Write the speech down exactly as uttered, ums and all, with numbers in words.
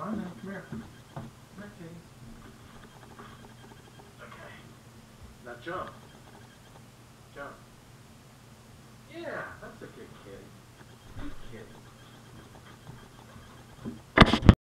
fine now. Come here. Come here, kitty. Okay. Now jump. Jump. Yeah, that's a good kitty.